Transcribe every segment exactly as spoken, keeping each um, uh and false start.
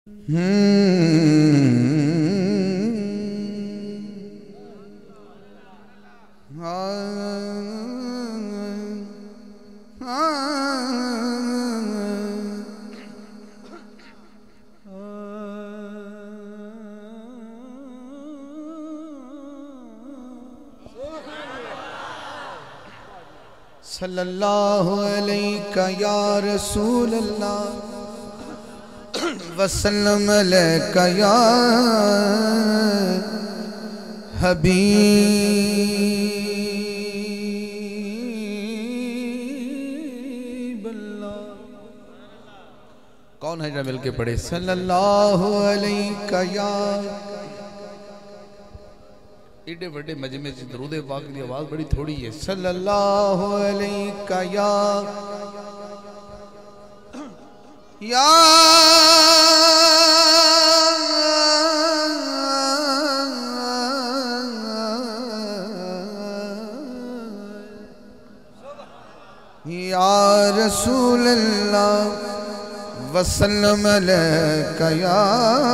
صلی اللہ علیہ یا رسول اللہ وسلم علیہ یا حبیب اللہ۔ کون ہے جو مل کے پڑھے صلی اللہ علیہ یا؟ ایڈے بڑے مجمع سے درود پاک کی آواز بڑی تھوڑی ہے۔ صلی اللہ علیہ یا یا یا رسول اللہ وسلم علیہ یا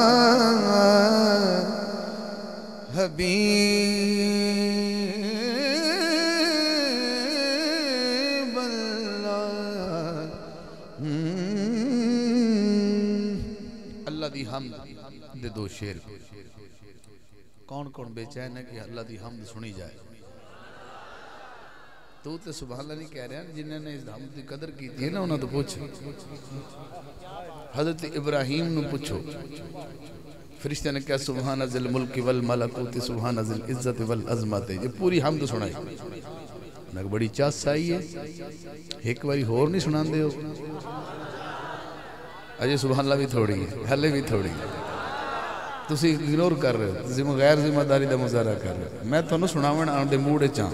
حبیب اللہ۔ اللہ دی حمد دے دو شیر کون کون بے چین ہے کہ اللہ دی حمد سنی جائے؟ تو تے سبحان اللہ نہیں کہہ رہے ہیں، جنہوں نے اس حمد دی قدر کی تھی نا انہوں تو پوچھو۔ حضرت ابراہیم نے پوچھو، فرشتہ نے کہا سبحان ذی الملک والملکوت سبحان ذی العزت والعظمت، یہ پوری حمد سنائی۔ میں کہ بڑی چاس آئی ہے، ایک باری اور نہیں سنان دے ہو؟ اجے سبحان اللہ بھی تھوڑی ہے، حلے بھی تھوڑی ہے، تسی اگنور کر رہے ہو، غیر ذمہ داری دا مظاہرہ کر رہے ہو۔ میں تو نہ سناون آن دے موڑے چاہاں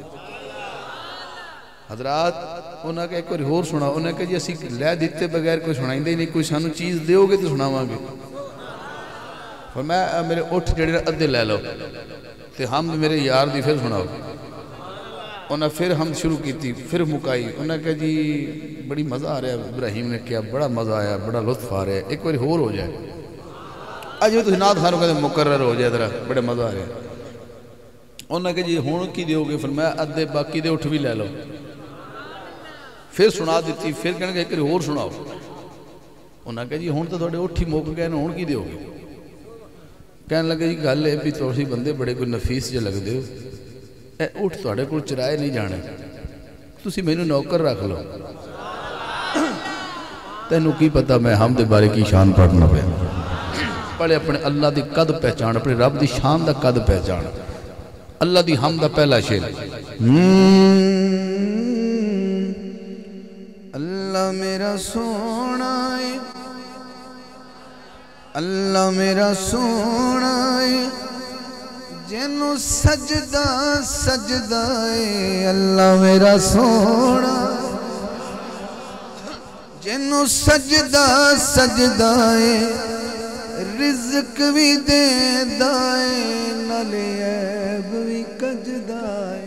حضرات، انہاں کہ ایک باری اور سنا، انہاں کہ جی اسی لے دیتے بغیر کوئی سنائیں دے نہیں، کوئی سانو چیز دیو گے تو سناواں گے۔ فرمایا میرے اٹھ جڑے ادھے لے لو تے ہم میرے یار دی پھر سناؤ۔ انہاں پھر ہم شروع کی تھی، پھر مکائی۔ انہاں کہ جی بڑی مزہ آ رہا ہے، ابراہیم نے کیا بڑا مزہ آیا، بڑا لطف آ رہا ہے، ایک باری اور ہو جائے۔ آج وہ تو نات خانوں کہتے مقرر ہو جائے، ذرا بڑے مزہ آ رہا ہے۔ انہاں کہ جی ہون کی دیو گے؟ فرمایا ادھے باقی دے اٹھ بھی لے لو۔ پھر سنا دیتی، پھر کہنے کہ ایک باری اور سناؤ۔ انہاں کہ جی ہون تو تھوڑے اٹھ ہی موک گئے، ہون کی دیو گے؟ کہنے لگے جی گل ہے بھی تسی بندے بڑے کوئی نفیس جو لگ دے ہو، اے اٹھ تھوڑے کو چرائے نہیں جانے، تسی میں نے نوکر رکھ لو۔ تینوں کی پتا میں حمد بارے کی شان پڑھنا پہ پڑھے اپنے اللہ دی قد پہچان، اپنے رب دی شان دا قد پہچان۔ اللہ دی حمد دا پہلا شیر اللہ میرا سونا ہے، اللہ میرا سونا ہے، جنوں سجدہ سجدہ ہے۔ اللہ میرا سونا جنوں سجدہ سجدہ ہے، رزق بھی دے دائے، نالے عیب بھی کجدہ ہے۔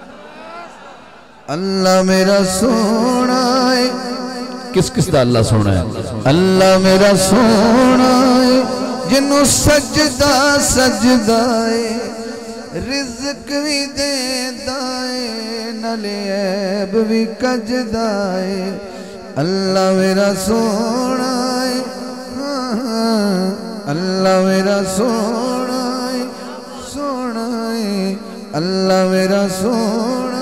اللہ میرا سونا ہے، کس کس دا اللہ سونا ہے؟ اللہ میرا سونا ہے، جنوں سجدہ سجدہ ہے، رزق بھی دے دائے، نالے عیب بھی کجدہ ہے۔ اللہ میرا سونا ہے، اللہ میرا سونا ہے، سونا ہے، اللہ میرا سونا۔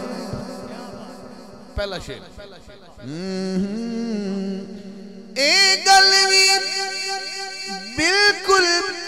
پہلا شیر اے گلوی بالکل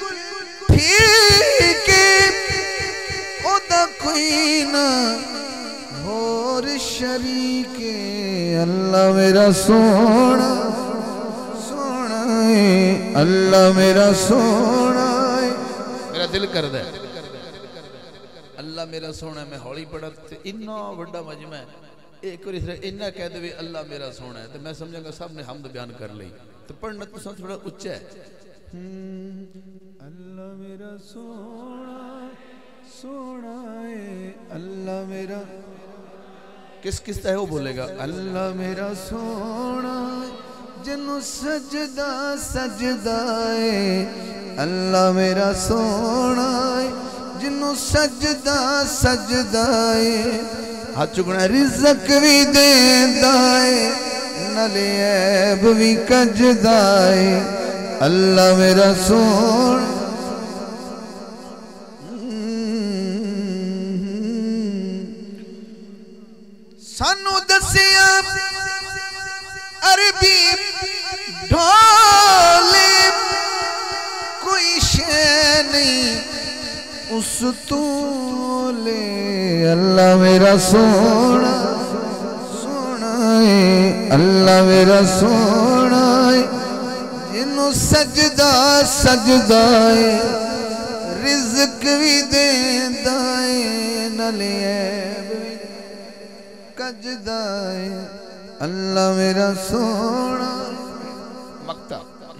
ٹھیک او دا کوئی نہ اور شریک۔ اللہ میرا سونا سونا ہے، اللہ میرا سونا ہے۔ میرا دل کر دے اللہ میرا سونا ہے، میں ہولی پڑھا تے اتنا بڑا مجمع ہے، ایک اور اس طرح انہا کہہ دے اللہ میرا سونا ہے، تو میں سمجھا گا سب نے حمد بیان کر لی، تو پڑھنا تو سب تھوڑا اچھا ہے۔ اللہ میرا سونا سونا ہے، اللہ میرا کس کس طرح وہ بولے گا؟ اللہ میرا سونا جنوں سجدہ سجدہ ہے اللہ میرا سونا ہے جنوں سجدہ سجدہ ہے ہاتھ چکنا رزق بھی دیندا ہے نالے عیب بھی کجدا ہے اللہ میرا سونا سانو دسیا عربی ڈھولے کوئی شے نہیں اس تولے اللہ میرا سونا سونا ہے اللہ میرا سونا ہے جنوں سجدہ سجدہ ہے رزق بھی دیندا ہے نالے عیب بھی کجدا ہے اللہ میرا سونا مقطع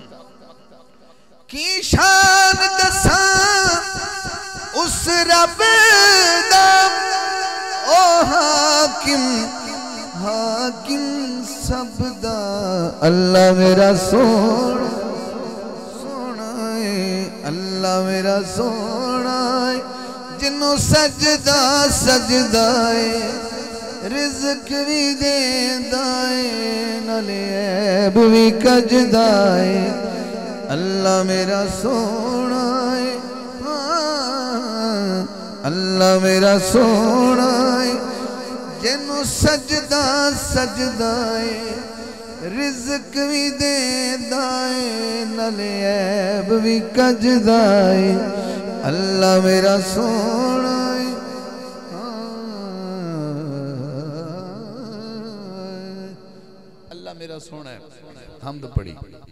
کی شان دساں اس رب دا او حاکم حاکم سب دا اللہ میرا سونا سونا ہے اللہ میرا سونا ہے جنوں سجدہ سجدہ ہے رزق بھی دیندا ہے نالے عیب بھی کجدا ہے اللہ میرا سونا ہے اللہ میرا سونا ہے جنوں سجدہ سجدہ ہے رزق بھی دیندا ہے نالے عیب بھی کجدا ہے اللہ میرا سونا ہے اللہ میرا سونا ہے حمد پڑھی